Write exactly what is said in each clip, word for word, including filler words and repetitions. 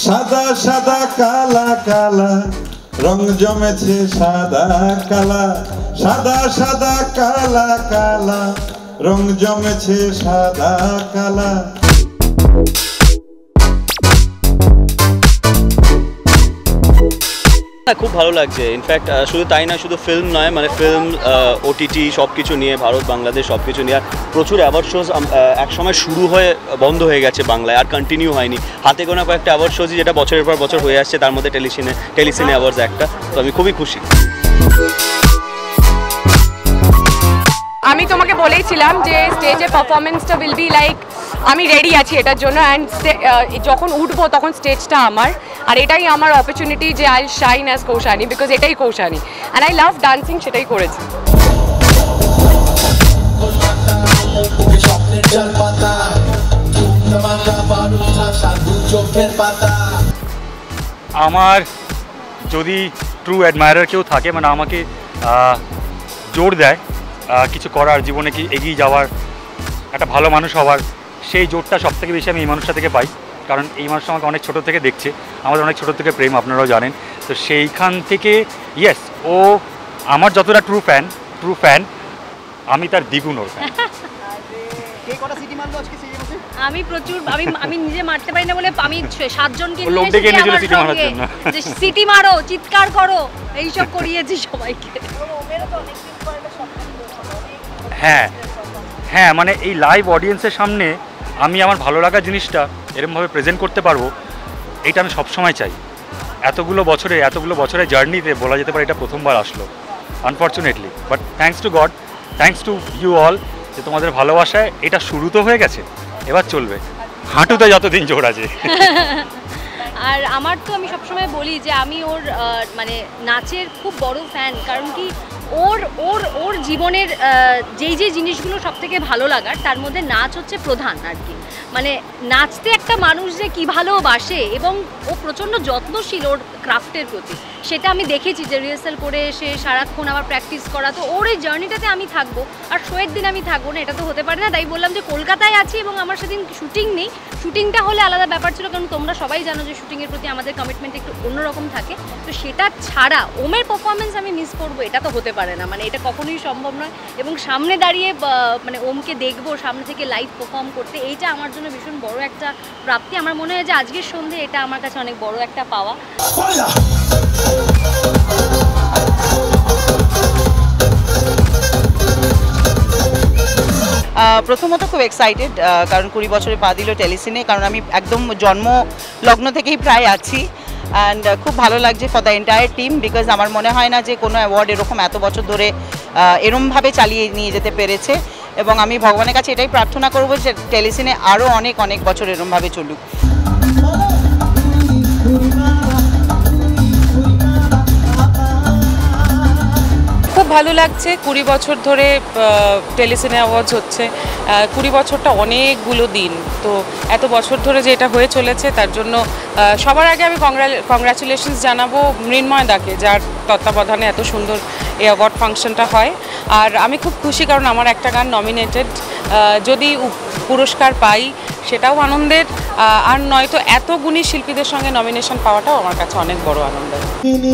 সাদা সাদা কালা কালা রং জমেছে সাদা কালা সাদা সাদা কালা কালা রং জমেছে সাদা কালা। খুব ভালো লাগছে। ইনফ্যাক্ট শুধু তাই না, শুধু ফিল্ম নয়, মানে ফিল্ম, ওটিটি সব কিছু নিয়ে, ভারত বাংলাদেশ সব কিছু নিয়ে প্রচুর অ্যাওয়ার্ড শোজ এক সময় শুরু হয়ে বন্ধ হয়ে গেছে বাংলায়, আর কন্টিনিউ হয়নি। হাতে গোনা কয়েকটা অ্যাওয়ার্ড শোজই যেটা বছরের পর বছর হয়ে আসছে, তার মধ্যে টেলিসিনে টেলিসিনে অ্যাওয়ার্ডস একটা। তো আমি খুবই খুশি। আমি তোমাকে বলেইছিলাম যে স্টেজে পারফরমেন্সটা উইল বি লাইক, আমি রেডি আছি এটার জন্য। অ্যান্ড যখন উঠবো তখন স্টেজটা আমার, আর এটাই আমার অপরচুনিটি যে I shine as Koushani, because এটাই Koushani and I love dancing, সেটাই করেছি। আমার যদি ট্রু অ্যাডমায়ারার কেউ থাকে, মানে আমাকে জোর দেয় কিছু করার, জীবনে কি এগিয়ে যাওয়ার, একটা ভালো মানুষ হওয়ার, সেই জোরটা সব থেকে বেশি আমি এই মানুষটা থেকে পাই। কারণ এই মানুষটা আমাকে অনেক ছোটো থেকে দেখছে, আমাদের অনেক ছোটো থেকে প্রেম, আপনারাও জানেন। তো সেইখান থেকে ইয়েস, ও আমার যতটা ট্রু ফ্যান ট্রু ফ্যান আমি তার দ্বিগুণ ওর ফ্যান। আমি প্রচুর, আমি আমি নিজে মারতে পারি না বলে আমি সাতজনকে নিয়ে সিটি মারো, চিৎকার করো, এইসব করিয়েছি সবাইকে। হ্যাঁ হ্যাঁ, মানে এই লাইভ অডিয়েন্সের সামনে আমি আমার ভালো লাগা জিনিসটা এরকমভাবে প্রেজেন্ট করতে পারবো, এটা আমি সবসময় চাই। এতগুলো বছরে এতগুলো বছরের জার্নিতে বলা যেতে পারে এটা প্রথমবার আসলো unfortunately, but thanks to God, thanks to you all, যে তোমাদের ভালোবাসায় এটা শুরু তো হয়ে গেছে, এবার চলবে, হাঁটুতে যতদিন জোর আছে। আর আমার তো আমি সবসময় বলি যে আমি ওর মানে নাচের খুব বড় ফ্যান। কারণ কি, ওর ওর ওর জীবনের যেই যেই জিনিসগুলো সব থেকে ভালো লাগার তার মধ্যে নাচ হচ্ছে প্রধান আর কি। মানে নাচতে একটা মানুষ যে কী ভালোবাসে, এবং ও প্রচণ্ড যত্নশীল ওর ক্রাফটের প্রতি, সেটা আমি দেখেছি যে রিহার্সাল করে এসে সারাক্ষণ আবার প্র্যাকটিস করা। তো ওর এই জার্নিটাতে আমি থাকবো, আর শোয়ের দিন আমি থাকবো না, এটা তো হতে পারে না। তাই বললাম যে কলকাতায় আছি এবং আমার সেদিন শুটিং নেই। শুটিংটা হলে আলাদা ব্যাপার ছিল, কারণ তোমরা সবাই জানো যে শুটিংয়ের প্রতি আমাদের কমিটমেন্ট একটু অন্যরকম থাকে। তো সেটা ছাড়া ওমের পারফরমেন্স আমি মিস করবো, এটা তো হতে পারে না, মানে এটা কখনোই সম্ভব নয়। এবং সামনে দাঁড়িয়ে মানে ওমকে দেখবো সামনে থেকে লাইভ পারফর্ম করতে, এইটা আমার জন্য ভীষণ বড় একটা প্রাপ্তি। আমার মনে হয় যে আজকের সন্ধ্যে এটা আমার কাছে অনেক বড় একটা পাওয়া। প্রথমত খুব এক্সাইটেড, কারণ কুড়ি বছরে পা দিল টেলিসিনে, কারণ আমি একদম জন্ম লগ্ন থেকেই প্রায় আছি। অ্যান্ড খুব ভালো লাগছে for the entire team, because আমার মনে হয় না যে কোনো অ্যাওয়ার্ড এরকম এত বছর ধরে এরমভাবে চালিয়ে নিয়ে যেতে পেরেছে। এবং আমি ভগবানের কাছে এটাই প্রার্থনা করবো যে টেলিসিনে আরও অনেক অনেক বছর এরমভাবে চলুক। খুব ভালো লাগছে, কুড়ি বছর ধরে টেলিসিনে অ্যাওয়ার্ডস হচ্ছে। কুড়ি বছরটা অনেকগুলো দিন, তো এত বছর ধরে যে এটা হয়ে চলেছে তার জন্য সবার আগে আমি কংগ্রাচুলেশনস জানাবো মৃন্ময় দাকে, যার তত্ত্বাবধানে এত সুন্দর এই অ্যাওয়ার্ড ফাংশনটা হয়। আর আমি খুব খুশি, কারণ আমার একটা গান নমিনেটেড, যদি পুরস্কার পাই সেটাও আনন্দের, আর নয়তো এত গুণী শিল্পীদের সঙ্গে নমিনেশন পাওয়াটাও আমার কাছে অনেক বড় আনন্দের।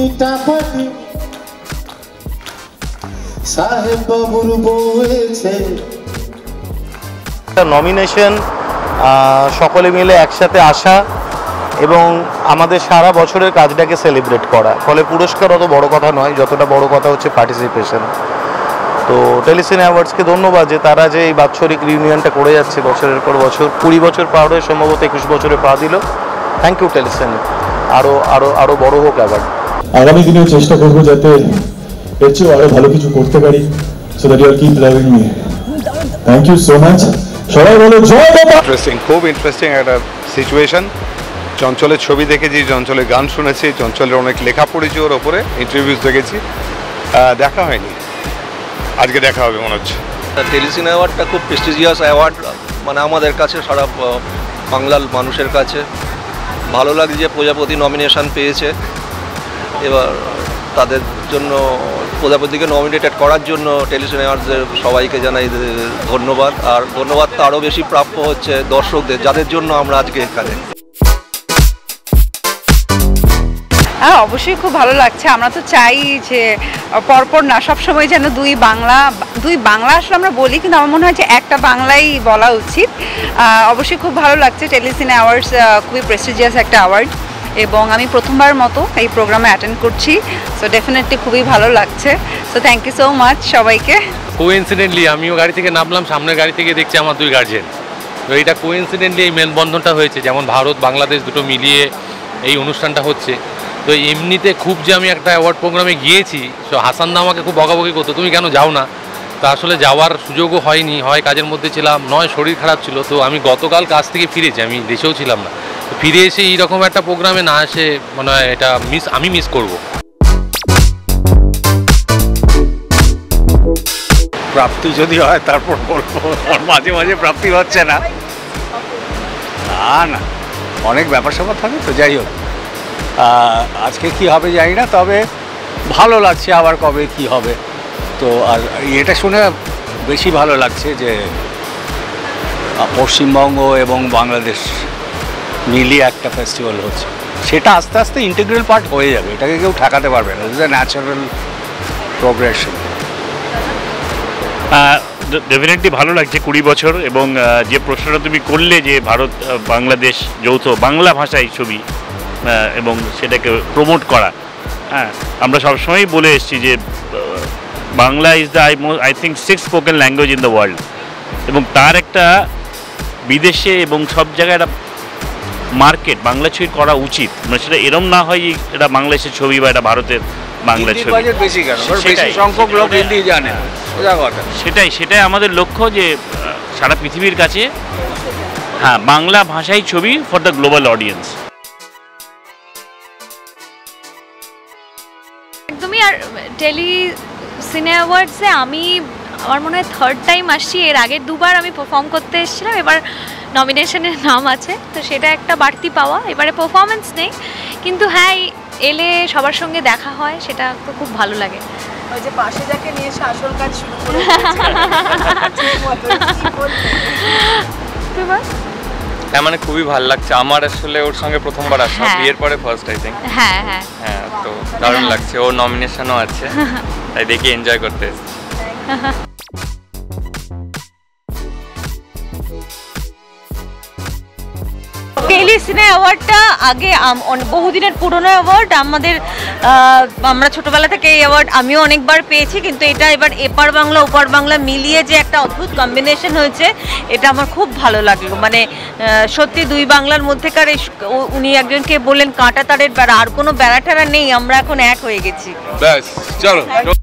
নমিনেশন, সকলে মিলে একসাথে আসা এবং আমাদের সারা বছরের কাজটাকে সেলিব্রেট করা, ফলে পুরস্কার অত বড় কথা নয়, যতটা বড় কথা হচ্ছে পার্টিসিপেশন। তো টেলিসিনে অ্যাওয়ার্ডসকে ধন্যবাদ যে তারা যে এই বাৎসরিক রিউনিয়নটা করে যাচ্ছে বছরের পর বছর, কুড়ি বছর পার হয়ে সম্ভবত একুশ বছরে পা দিল। থ্যাংক ইউ টেলিসিনে, আরও আরও আরও বড় হোক অ্যাওয়ার্ড। আগামী দিনেও চেষ্টা করবো যাতে এর চেয়েও আরও ভালো কিছু করতে পারি, so that you are keep loving me. Thank you so much. সবাই বলো জয় বাবা। ইন্টারেস্টিং, খুব ইন্টারেস্টিং একটা সিচুয়েশন। চঞ্চলের ছবি দেখেছি, চঞ্চলের গান শুনেছি, চঞ্চলের অনেক লেখা পড়েছি, ওর ওপরে ইন্টারভিউজ দেখেছি, দেখা হয়নি, আজকে দেখা হবে মনে হচ্ছে। টেলিসিনে অ্যাওয়ার্ডটা খুব প্রেস্টিজিয়াস অ্যাওয়ার্ড, মানে আমাদের কাছে, সারা বাংলার মানুষের কাছে। ভালো লাগে যে প্রজাপতি নমিনেশন পেয়েছে, এবার তাদের জন্য প্রজাপতিকে নমিনেটেড করার জন্য টেলিসিনে অ্যাওয়ার্ডসের সবাইকে জানাই ধন্যবাদ। আর ধন্যবাদটা আরও বেশি প্রাপ্য হচ্ছে দর্শকদের, যাদের জন্য আমরা আজকে এখানে। হ্যাঁ অবশ্যই খুব ভালো লাগছে। আমরা তো চাই যে পরপর না সবসময় যেন দুই বাংলা দুই বাংলা আসলে আমরা বলি, কিন্তু আমার মনে হয় যে একটা বাংলাই বলা উচিত। অবশ্যই খুব ভালো লাগছে। টেলি সিনে অ্যাওয়ার্ডস খুবই প্রেস্টিজিয়াস একটা অ্যাওয়ার্ড, এবং আমি প্রথমবার মতো এই প্রোগ্রামে অ্যাটেন্ড করছি। সো ডেফিনেটলি খুবই ভালো লাগছে। So thank you so much সবাইকে। কোইন্সিডেন্টলি আমিও গাড়ি থেকে নামলাম, সামনের গাড়ি থেকে দেখছি আমার দুই গার্জিয়ান। তো এটা কোইন্সিডেন্টলি এই মেলবন্ধনটা হয়েছে, যেমন ভারত বাংলাদেশ দুটো মিলিয়ে এই অনুষ্ঠানটা হচ্ছে। তো এমনিতে খুব যে আমি একটা অ্যাওয়ার্ড প্রোগ্রামে গিয়েছি, তো হাসানদা আমাকে খুব বকাবকি করতো, তুমি কেন যাও না? তা আসলে যাওয়ার সুযোগও হয়নি, হয় কাজের মধ্যে ছিলাম, নয় শরীর খারাপ ছিল। তো আমি গতকাল কাজ থেকে ফিরেছি, আমি দেশেও ছিলাম না। তো ফিরে এসে এইরকম একটা প্রোগ্রামে না এসে মনে হয় এটা মিস আমি মিস করব। প্রাপ্তি যদি হয় তারপর বলবো, মাঝে মাঝে প্রাপ্তি হচ্ছে না। না না অনেক ব্যাপার স্যাপার থাকে, তো যাই হোক আজকে কি হবে জানি না, তবে ভালো লাগছে। আবার কবে কি হবে, তো আর এটা শুনে বেশি ভালো লাগছে যে পশ্চিমবঙ্গ এবং বাংলাদেশ মিলিয়ে একটা ফেস্টিভ্যাল হচ্ছে। সেটা আস্তে আস্তে ইন্টিগ্রাল পার্ট হয়ে যাবে, এটাকে কেউ ঠেকাতে পারবে না। It's a natural progression. Definitely ভালো লাগছে কুড়ি বছর, এবং যে প্রশ্নটা তুমি করলে যে ভারত বাংলাদেশ যৌথ বাংলা ভাষায় ছবি এবং সেটাকে প্রমোট করা, হ্যাঁ আমরা সবসময়ই বলে এসেছি যে Bangla is the I I think six spoken language in the world, এবং তার একটা বিদেশে এবং সব জায়গায় একটা মার্কেট বাংলা ছবি করা উচিত। মানে সেটা এরম না হয় এটা বাংলাদেশের ছবি বা এটা ভারতের বাংলা ছবি। সংখ্যক লোক হিন্দি জানে, সেটাই সেটাই আমাদের লক্ষ্য, যে সারা পৃথিবীর কাছে হ্যাঁ বাংলা ভাষাই ছবি ফর দ্য গ্লোবাল অডিয়েন্স। একদমই। আর টেলি সিনে অ্যাওয়ার্ডসে আমি আমার মনে হয় থার্ড টাইম আসছি। এর আগের দুবার আমি পারফর্ম করতে এসেছিলাম, এবার নমিনেশনের নাম আছে, তো সেটা একটা বাড়তি পাওয়া। এবারে পারফরমেন্স নেই, কিন্তু হ্যাঁ এলে সবার সঙ্গে দেখা হয়, সেটা তো খুব ভালো লাগে। ওই যে পাশে যাকে নিয়ে এসে আসল কাজ শুরু করে হ্যাঁ মানে খুবই ভালো লাগছে আমার। আসলে ওর সঙ্গে প্রথমবার আসা, বিয়ের পরে ফার্স্ট আই থিঙ্ক। হ্যাঁ হ্যাঁ হ্যাঁ তো দারুণ লাগছে। ওর নমিনেশনও আছে, তাই দেখি এনজয় করতে এসেছি। টেলি সিনে অ্যাওয়ার্ডটা আগে বহুদিনের পুরনো অ্যাওয়ার্ড আমাদের, আমরা ছোটবেলা থেকে এই অ্যাওয়ার্ড আমিও অনেকবার পেয়েছি, কিন্তু এটা এবার এপার বাংলা ওপার বাংলা মিলিয়ে যে একটা অদ্ভুত কম্বিনেশন হয়েছে, এটা আমার খুব ভালো লাগলো। মানে সত্যি দুই বাংলার মধ্যেকার উনি একজনকে বললেন কাঁটা তারের বেড়া, আর কোনো বেড়া টেড়া নেই, আমরা এখন এক হয়ে গেছি। চলো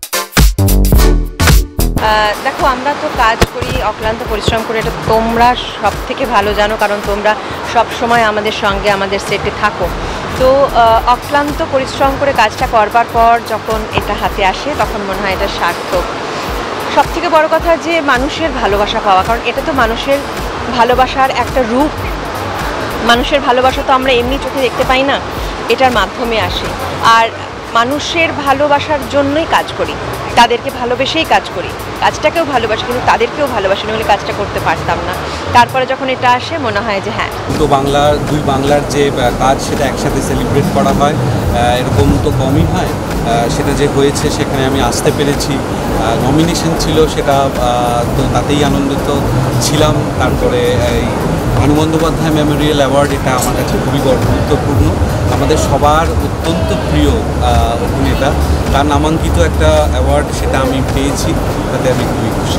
দেখো আমরা তো কাজ করি, অক্লান্ত পরিশ্রম করে, এটা তোমরা সব থেকে ভালো জানো, কারণ তোমরা সব সময় আমাদের সঙ্গে আমাদের সেটে থাকো। তো অক্লান্ত পরিশ্রম করে কাজটা করবার পর যখন এটা হাতে আসে, তখন মনে হয় এটা সার্থক। সব থেকে বড় কথা যে মানুষের ভালোবাসা পাওয়া, কারণ এটা তো মানুষের ভালোবাসার একটা রূপ। মানুষের ভালোবাসা তো আমরা এমনি চোখে দেখতে পাই না, এটার মাধ্যমে আসে। আর মানুষের ভালোবাসার জন্যই কাজ করি, তাদেরকে ভালোবেসেই কাজ করি, কাজটাকেও ভালোবাসি, কিন্তু তাদেরকেও ভালোবাসি, নাহলে কাজটা করতে পারতাম না। তারপরে যখন এটা আসে মনে হয় যে হ্যাঁ দুটো বাংলার দুই বাংলার যে কাজ সেটা একসাথে সেলিব্রেট করা হয়, এরকম তো কমই হয়। সেটা যে হয়েছে সেখানে আমি আসতে পেরেছি, নমিনেশন ছিল সেটা তো তাতেই আনন্দিত ছিলাম। তারপরে এই ভানু বন্দ্যোপাধ্যায় মেমোরিয়াল অ্যাওয়ার্ড, এটা আমার কাছে খুবই গুরুত্বপূর্ণ। আমাদের সবার অত্যন্ত প্রিয় অভিনেতা, তার নামাঙ্কিত একটা অ্যাওয়ার্ড, সেটা আমি পেয়েছি, তাতে আমি খুবই খুশি।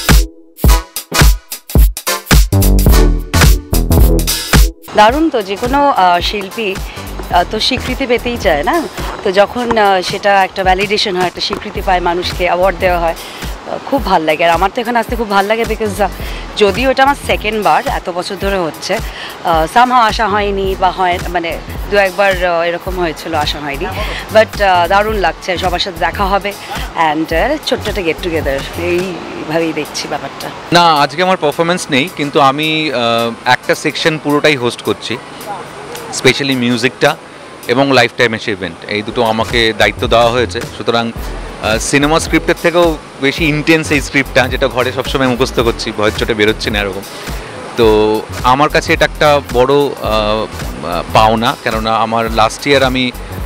দারুণ তো, যে কোনো শিল্পী তো স্বীকৃতি পেতেই চায় না, তো যখন সেটা একটা ভ্যালিডেশন হয়, একটা স্বীকৃতি পায়, মানুষকে অ্যাওয়ার্ড দেওয়া হয়, খুব ভালো লাগে। আর আমার তো এখানে আসতে খুব ভালো লাগে, বিকজ যদিও এটা আমার সেকেন্ড বার, এত বছর ধরে হচ্ছে, সামহাও আসা হয়নি, বা হয় মানে দু একবার এরকম হয়েছিল, আসা হয়নি, বাট দারুণ লাগছে, সবার সাথে দেখা হবে, অ্যান্ড ছোট্ট একটা গেট টুগেদার, এইভাবেই দেখছি ব্যাপারটা। না, আজকে আমার পারফরমেন্স নেই, কিন্তু আমি একটা সেকশন পুরোটাই হোস্ট করছি, স্পেশালি মিউজিকটা এবং লাইফ টাইম অ্যাচিভমেন্ট, এই দুটো আমাকে দায়িত্ব দেওয়া হয়েছে। সুতরাং সিনেমা স্ক্রিপ্টের থেকেও বেশি ইন্টেন্স এই স্ক্রিপ্টটা, যেটা ঘরে সবসময় মুখস্থ করছি, ভয়ের চোটে বেরোচ্ছে না এরকম। তো আমার কাছে এটা একটা বড় পাওনা, কেননা আমার লাস্ট ইয়ার আমি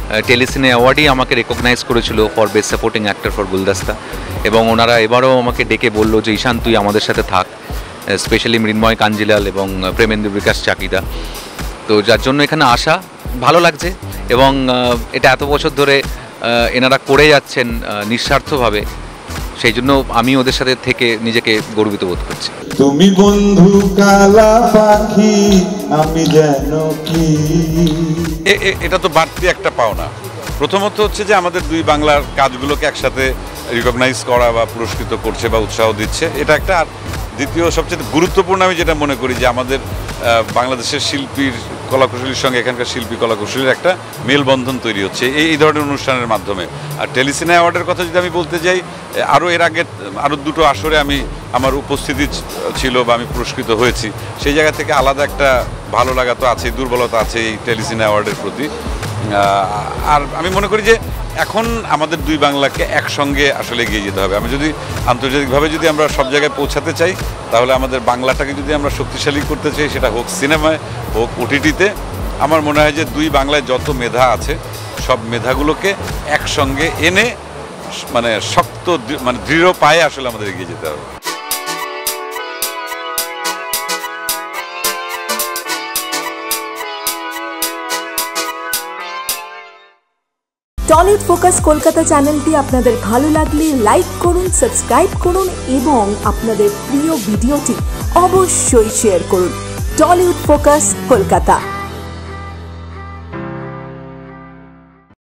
টেলিসিনে অ্যাওয়ার্ডই আমাকে রেকগনাইজ করেছিল for best supporting actor for Guldasta, এবং ওনারা এবারও আমাকে ডেকে বললো যে ঈশান তুই আমাদের সাথে থাক, স্পেশালি মৃন্ময় কাঞ্জিলাল এবং প্রেমেন্দু বিকাশ চাকিদা। তো যার জন্য এখানে আসা ভালো লাগছে, এবং এটা এত বছর ধরে এনারা করে যাচ্ছেন নিঃস্বার্থভাবে, সেই জন্য আমি ওদের সাথে থেকে নিজেকে গর্বিত বোধ করছি। তুমি বন্ধু কালা পাখি আমি যেন কি, এটা তো বাড়তি একটা পাওনা। প্রথমত হচ্ছে যে আমাদের দুই বাংলার কাজগুলোকে একসাথে রিকগনাইজ করা বা পুরস্কৃত করছে বা উৎসাহ দিচ্ছে, এটা একটা। আর দ্বিতীয় সবচেয়ে গুরুত্বপূর্ণ আমি যেটা মনে করি যে আমাদের বাংলাদেশের শিল্পীর কলাকুশলীর সঙ্গে এখানকার শিল্পী কলাকুশলীর একটা মেলবন্ধন তৈরি হচ্ছে এই এই ধরনের অনুষ্ঠানের মাধ্যমে। আর টেলিসিনে অ্যাওয়ার্ডের কথা যদি আমি বলতে যাই, আরও এর আগে আরও দুটো আসরে আমি আমার উপস্থিতি ছিল বা আমি পুরস্কৃত হয়েছি, সেই জায়গা থেকে আলাদা একটা ভালো লাগা তো আছে, দুর্বলতা আছে এই টেলিসিনে অ্যাওয়ার্ডের প্রতি। আর আমি মনে করি যে এখন আমাদের দুই বাংলাকে একসঙ্গে আসলে এগিয়ে যেতে হবে। আমি যদি আন্তর্জাতিকভাবে যদি আমরা সব জায়গায় পৌঁছাতে চাই, তাহলে আমাদের বাংলাটাকে যদি আমরা শক্তিশালী করতে চাই, সেটা হোক সিনেমায় হোক ওটিটিতে, আমার মনে হয় যে দুই বাংলায় যত মেধা আছে সব মেধাগুলোকে একসঙ্গে এনে মানে শক্ত মানে দৃঢ় পায়ে আসলে আমাদের এগিয়ে যেতে হবে। টলিউড ফোকাস কলকাতা চ্যানেলটি আপনাদের ভালো লাগলে লাইক করুন, সাবস্ক্রাইব করুন এবং আপনাদের প্রিয় ভিডিওটি অবশ্যই শেয়ার করুন। টলিউড ফোকাস কলকাতা।